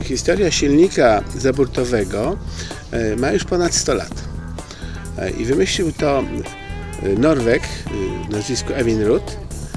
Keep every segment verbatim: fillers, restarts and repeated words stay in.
Historia silnika zaburtowego ma już ponad sto lat i wymyślił to Norweg, nazwisku Evinrude,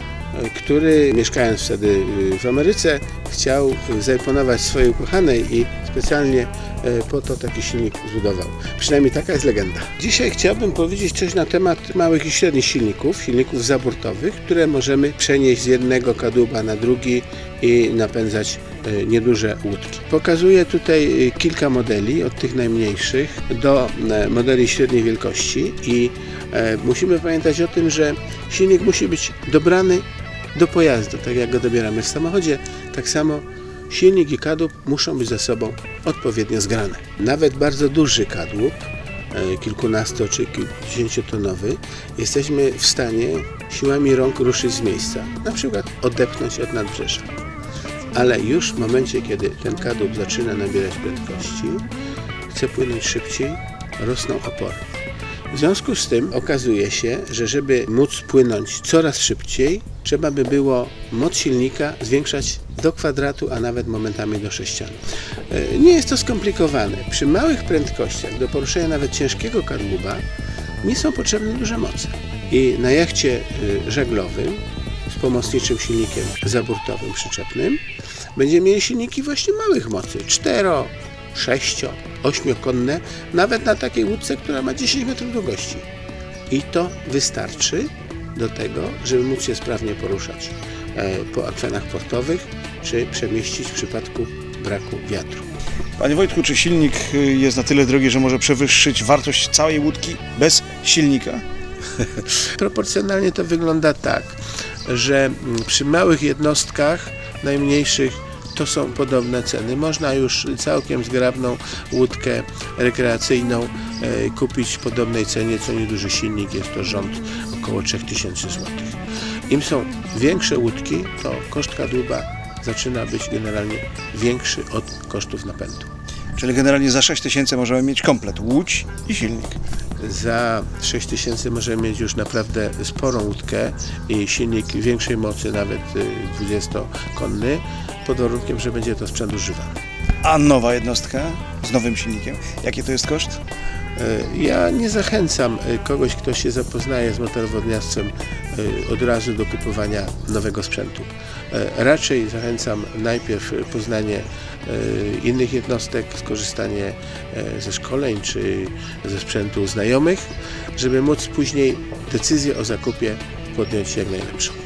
który mieszkając wtedy w Ameryce chciał zaimponować swojej ukochanej i specjalnie po to taki silnik zbudował. Przynajmniej taka jest legenda. Dzisiaj chciałbym powiedzieć coś na temat małych i średnich silników, silników zaburtowych, które możemy przenieść z jednego kadłuba na drugi i napędzać nieduże łódki. Pokazuję tutaj kilka modeli, od tych najmniejszych do modeli średniej wielkości i musimy pamiętać o tym, że silnik musi być dobrany do pojazdu, tak jak go dobieramy w samochodzie, tak samo silnik i kadłub muszą być ze sobą odpowiednio zgrane. Nawet bardzo duży kadłub, kilkunasto czy kilkudziesięciotonowy, jesteśmy w stanie siłami rąk ruszyć z miejsca, na przykład odepchnąć od nadbrzeża. Ale już w momencie, kiedy ten kadłub zaczyna nabierać prędkości, chce płynąć szybciej, rosną opory. W związku z tym okazuje się, że żeby móc płynąć coraz szybciej, trzeba by było moc silnika zwiększać do kwadratu, a nawet momentami do sześcianu. Nie jest to skomplikowane. Przy małych prędkościach do poruszenia nawet ciężkiego kadłuba nie są potrzebne duże moce. I na jachcie żaglowym z pomocniczym silnikiem zaburtowym przyczepnym będziemy mieli silniki właśnie małych mocy, cztero, sześcio, ośmiokonne, nawet na takiej łódce, która ma dziesięć metrów długości. I to wystarczy do tego, żeby móc się sprawnie poruszać po akwenach portowych, czy przemieścić w przypadku braku wiatru. Panie Wojtku, czy silnik jest na tyle drogi, że może przewyższyć wartość całej łódki bez silnika? Proporcjonalnie to wygląda tak, że przy małych jednostkach, najmniejszych, to są podobne ceny. Można już całkiem zgrabną łódkę rekreacyjną e, kupić w podobnej cenie co nieduży silnik. Jest to rząd około trzech tysięcy złotych. Im są większe łódki, to koszt kadłuba zaczyna być generalnie większy od kosztów napędu. Czyli generalnie za sześć tysięcy możemy mieć komplet, łódź i silnik. Za sześć tysięcy możemy mieć już naprawdę sporą łódkę i silnik większej mocy, nawet dwudziestokonny, pod warunkiem, że będzie to sprzęt używany. A nowa jednostka z nowym silnikiem, jaki to jest koszt? Ja nie zachęcam kogoś, kto się zapoznaje z motorowodniactwem, od razu do kupowania nowego sprzętu. Raczej zachęcam najpierw poznanie innych jednostek, skorzystanie ze szkoleń czy ze sprzętu znajomych, żeby móc później decyzję o zakupie podjąć jak najlepszą.